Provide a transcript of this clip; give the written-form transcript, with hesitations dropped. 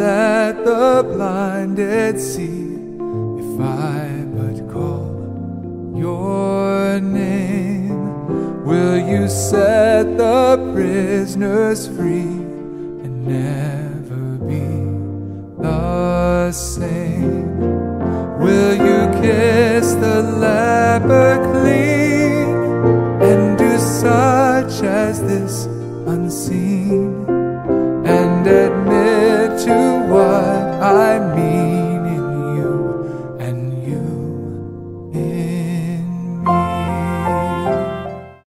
let the blinded see, if I but call your name. Will you set the prisoners free and never be the same? Will you kiss the leper clean and do such as this unseen, and admit